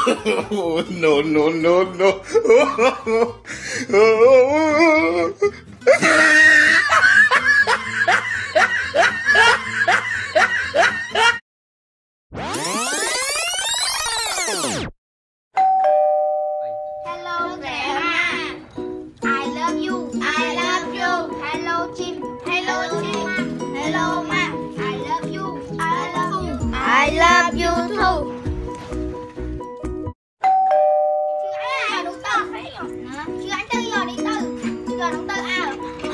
No, no, no, no. Hello, Grandma. I love you. I love you. Hello, Jim. Hello, Jim. Hello, Ma. I love you. I love you. I love you too. Đúng tờ phải rồi. Chưa anh tư rồi đi tư. Chưa đúng tờ à.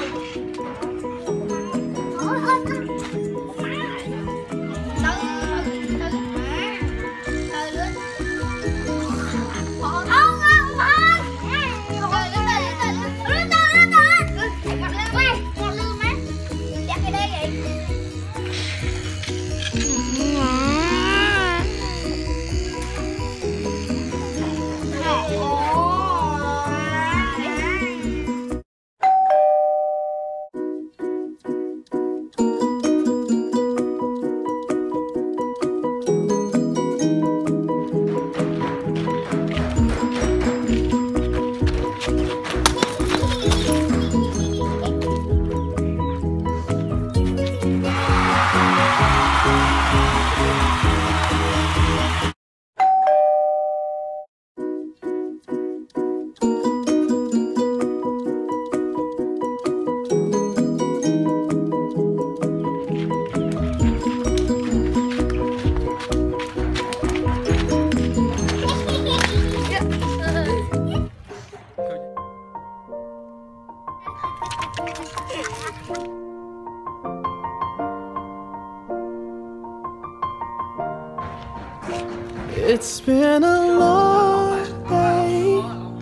It's been a long day.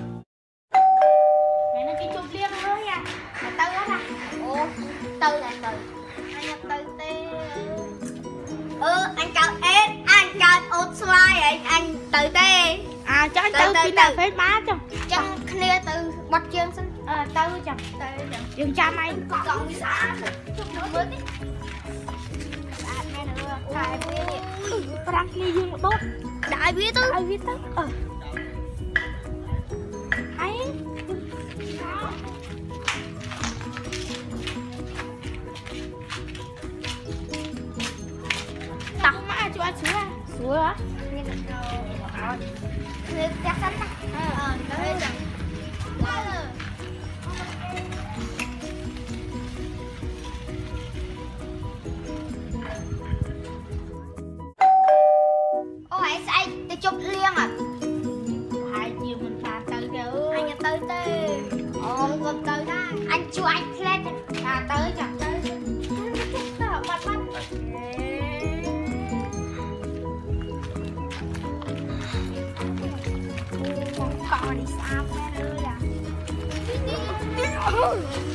Mẹ nó chỉ chụp liên thôi nha. Mẹ Tư đó nè. Ủa, Tư là Tư. Anh nhập Tư tê. Anh card old slide anh Tư tê. À cho anh Tư khi nào phết má cho. Chân clear Tư bắt chân xin. Tư chẳng. Đừng cha mày. Còn đi xa. Chụp nữa mới đi. Đại biết. Răng kia dương một đốt. Đại biết Tư. Đại biết Tư. Hay. Tao không ai cho anh xuống à? Xuống hả? Người ta xanh ta. Tới rồi. Ôi sao tôi chụp liên à? Hai chiều mình phà Tư kìa. Anh nhà Tư tê. Ồ, còn Tư đó. Anh chua anh lên. Tới chẳng tới. Bắt. Con đi xa mẹ ơi à.